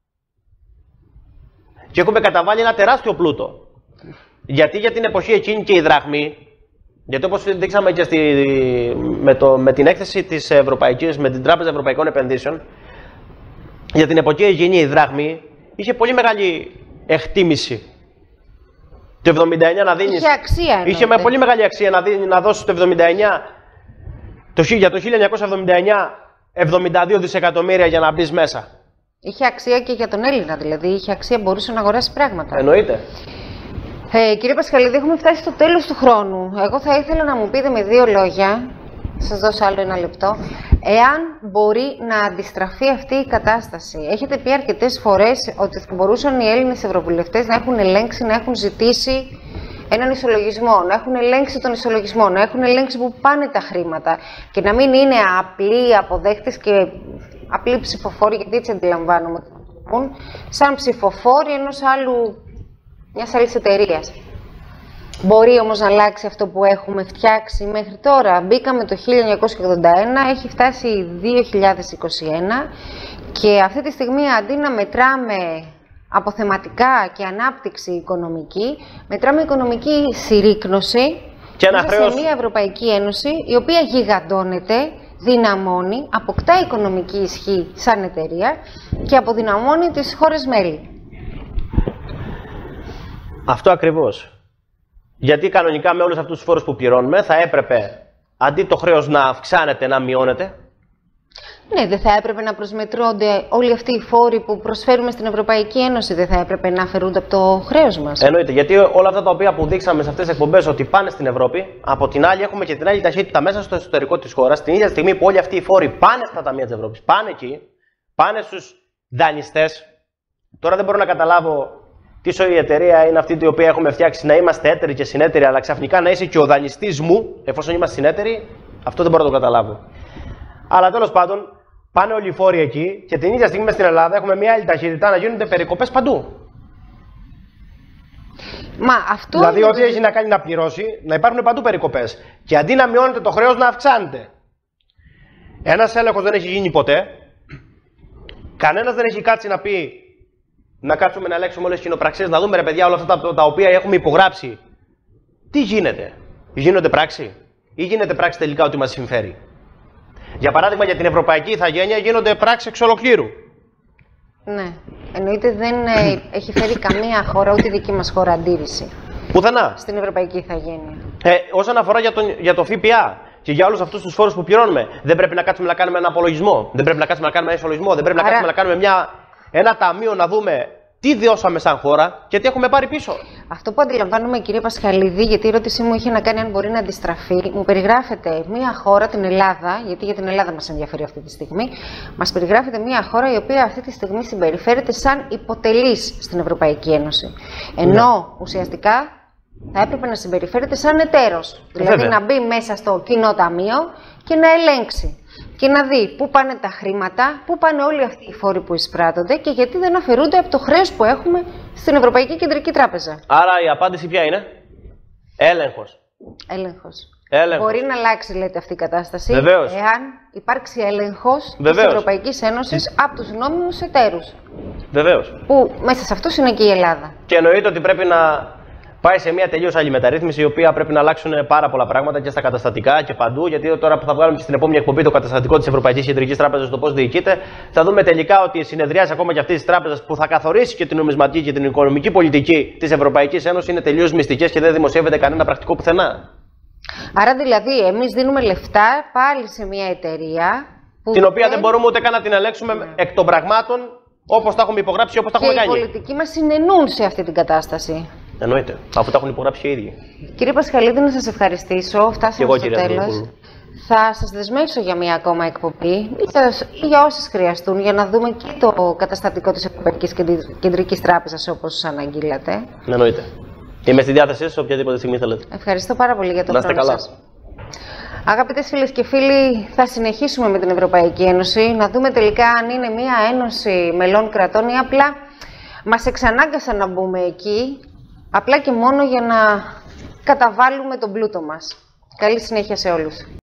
Speaker 2: Και έχουμε καταβάλει ένα τεράστιο πλούτο. Γιατί για την εποχή εκείνη και η δραχμή, γιατί όπως δείξαμε και με την έκθεση της Ευρωπαϊκής, με την Τράπεζα Ευρωπαϊκών Επενδύσεων, για την εποχή εκείνη η δραχμή είχε πολύ μεγάλη εκτίμηση. Το 79 να δίνεις.
Speaker 1: Είχε αξία.
Speaker 2: Είχε με πολύ μεγάλη αξία να δώσεις το 79, για το 1979, 72 δισεκατομμύρια για να μπεις μέσα.
Speaker 1: Είχε αξία και για τον Έλληνα, δηλαδή. Είχε αξία, μπορούσε να αγοράσει πράγματα.
Speaker 2: Εννοείται.
Speaker 1: Κύριε Πασχαλίδη, έχουμε φτάσει στο τέλος του χρόνου. Εγώ θα ήθελα να μου πείτε με 2 λόγια, σας δώσω άλλο 1 λεπτό, εάν μπορεί να αντιστραφεί αυτή η κατάσταση. Έχετε πει αρκετές φορές ότι θα μπορούσαν οι Έλληνες ευρωβουλευτές να έχουν ελέγξει, να έχουν ζητήσει έναν ισολογισμό, να έχουν ελέγξει τον ισολογισμό, να έχουν ελέγξει που πάνε τα χρήματα και να μην είναι απλοί αποδέχτες και απλοί ψηφοφόροι, γιατί έτσι αντιλαμβάνομαι ότι έχουν, σαν ψηφοφόροι μιας άλλης εταιρείας. Μπορεί όμως να αλλάξει αυτό που έχουμε φτιάξει μέχρι τώρα. Μπήκαμε το 1981, έχει φτάσει 2021 και αυτή τη στιγμή αντί να μετράμε αποθεματικά και ανάπτυξη οικονομική, μετράμε οικονομική συρρίκνωση σε μια Ευρωπαϊκή Ένωση η οποία γιγαντώνεται, δυναμώνει, αποκτά οικονομική ισχύ σαν εταιρεία και αποδυναμώνει τις χώρες μέλη.
Speaker 2: Αυτό ακριβώς. Γιατί κανονικά με όλους αυτούς τους φόρους που πληρώνουμε θα έπρεπε αντί το χρέος να αυξάνεται, να μειώνεται.
Speaker 1: Ναι, δεν θα έπρεπε να προσμετρώνται όλοι αυτοί οι φόροι που προσφέρουμε στην Ευρωπαϊκή Ένωση, δεν θα έπρεπε να αφαιρούνται από το χρέος μας.
Speaker 2: Εννοείται, γιατί όλα αυτά τα οποία που δείξαμε σε αυτές τις εκπομπές ότι πάνε στην Ευρώπη, από την άλλη έχουμε και την άλλη ταχύτητα μέσα στο εσωτερικό της χώρας, την ίδια στιγμή που όλοι αυτοί οι φόροι πάνε στα ταμεία της Ευρώπης, πάνε εκεί, πάνε στους δανειστές. Τώρα δεν μπορώ να καταλάβω τι σοή εταιρεία είναι αυτή την οποία έχουμε φτιάξει να είμαστε έτεροι και συνέτεροι, αλλά ξαφνικά να είσαι και ο δανειστής μου, εφόσον είμαστε συνέτεροι, αυτό δεν μπορώ να το καταλάβω. Αλλά τέλος πάντων, πάνε όλοι οι φόροι εκεί και την ίδια στιγμή στην Ελλάδα έχουμε μια άλλη ταχύτητα να γίνονται περικοπές παντού.
Speaker 1: Μα αυτό
Speaker 2: δηλαδή, ό,τι έχει να κάνει να πληρώσει, να υπάρχουν παντού περικοπές. Και αντί να μειώνεται το χρέος, να αυξάνεται. Ένας έλεγχος δεν έχει γίνει ποτέ. Κανένας δεν έχει κάτσει να πει. Να κάτσουμε να ελέγξουμε όλες τις κοινοπραξίες, να δούμε ρε παιδιά όλα αυτά τα οποία έχουμε υπογράψει. Τι γίνεται, γίνονται πράξη ή γίνεται πράξη τελικά ότι μας συμφέρει. Για παράδειγμα, για την ευρωπαϊκή ηθαγένεια γίνονται πράξεις εξ ολοκλήρου.
Speaker 1: Ναι, εννοείται δεν έχει φέρει καμία χώρα, ούτε δική μας χώρα, αντίρρηση.
Speaker 2: Πουθενά.
Speaker 1: Στην ευρωπαϊκή ηθαγένεια.
Speaker 2: Όσον αφορά για το ΦΠΑ και για όλους αυτούς τους φόρους που πληρώνουμε, δεν πρέπει να κάτσουμε να κάνουμε ένα απολογισμό, δεν πρέπει να κάτσουμε να κάνουμε ένα ισολογισμό, δεν πρέπει να κάτσουμε να κάνουμε ένα ταμείο να δούμε τι διώσαμε σαν χώρα και τι έχουμε πάρει πίσω. Αυτό
Speaker 1: που αντιλαμβάνομαι, κύριε Πασχαλίδη, γιατί η ερώτησή μου είχε να κάνει αν μπορεί να αντιστραφεί, μου περιγράφεται μια χώρα, την Ελλάδα, γιατί για την Ελλάδα μας ενδιαφέρει αυτή τη στιγμή, μας περιγράφεται μια χώρα η οποία αυτή τη στιγμή συμπεριφέρεται σαν υποτελής στην Ευρωπαϊκή Ένωση. Ενώ ουσιαστικά θα έπρεπε να συμπεριφέρεται σαν εταίρος. Δηλαδή να μπει μέσα στο κοινό ταμείο και να ελέγξει. Και να δει πού πάνε τα χρήματα, πού πάνε όλοι αυτοί οι φόροι που εισπράττονται και γιατί δεν αφαιρούνται από το χρέος που έχουμε στην Ευρωπαϊκή Κεντρική Τράπεζα.
Speaker 2: Άρα η απάντηση ποια είναι? Έλεγχος.
Speaker 1: Έλεγχος. Μπορεί να αλλάξει, λέτε, αυτή η κατάσταση.
Speaker 2: Βεβαίως.
Speaker 1: Εάν υπάρξει έλεγχος της Ευρωπαϊκής Ένωσης από τους νόμιμους εταίρους.
Speaker 2: Βεβαίως.
Speaker 1: Που μέσα σε αυτούς είναι και η Ελλάδα.
Speaker 2: Και εννοείται ότι πρέπει να πάει σε μια τελείως άλλη μεταρρύθμιση, η οποία πρέπει να αλλάξουν πάρα πολλά πράγματα και στα καταστατικά και παντού. Γιατί τώρα που θα βγάλουμε και στην επόμενη εκπομπή το καταστατικό της Ευρωπαϊκής Κεντρικής Τράπεζας, το πώς διοικείται, θα δούμε τελικά ότι οι συνεδριάσεις ακόμα και αυτής της τράπεζας που θα καθορίσει και την νομισματική και την οικονομική πολιτική της Ευρωπαϊκής Ένωσης είναι τελείως μυστικές και δεν δημοσιεύεται κανένα πρακτικό πουθενά.
Speaker 1: Άρα δηλαδή, εμείς δίνουμε λεφτά πάλι σε μια εταιρεία.
Speaker 2: Την οποία δεν μπορούμε ούτε καν να την ελέγξουμε εκ των πραγμάτων όπως τα έχουμε υπογράψει, όπως τα έχουμε κάνει.
Speaker 1: Και οι πολιτικοί μας συνενούν σε αυτή την κατάσταση.
Speaker 2: Εννοείται, αφού τα έχουν υπογράψει και οι ίδιοι.
Speaker 1: Κύριε Πασχαλίδη, να σας ευχαριστήσω. Φτάσαμε στο τέλος. Θα σας δεσμεύσω για μία ακόμα εκπομπή ή για όσες χρειαστούν, για να δούμε και το καταστατικό της Ευρωπαϊκής Κεντρικής Τράπεζας, όπως αναγγείλατε.
Speaker 2: Εννοείται. Είμαι στη διάθεσή σας οποιαδήποτε στιγμή θέλετε.
Speaker 1: Ευχαριστώ πάρα πολύ για το χρόνο σας. Αγαπητές φίλες και φίλοι, θα συνεχίσουμε με την Ευρωπαϊκή Ένωση, να δούμε τελικά αν είναι μία ένωση μελών κρατών ή απλά μας εξανάγκασαν να μπούμε εκεί, απλά και μόνο για να καταβάλουμε τον πλούτο μας. Καλή συνέχεια σε όλους.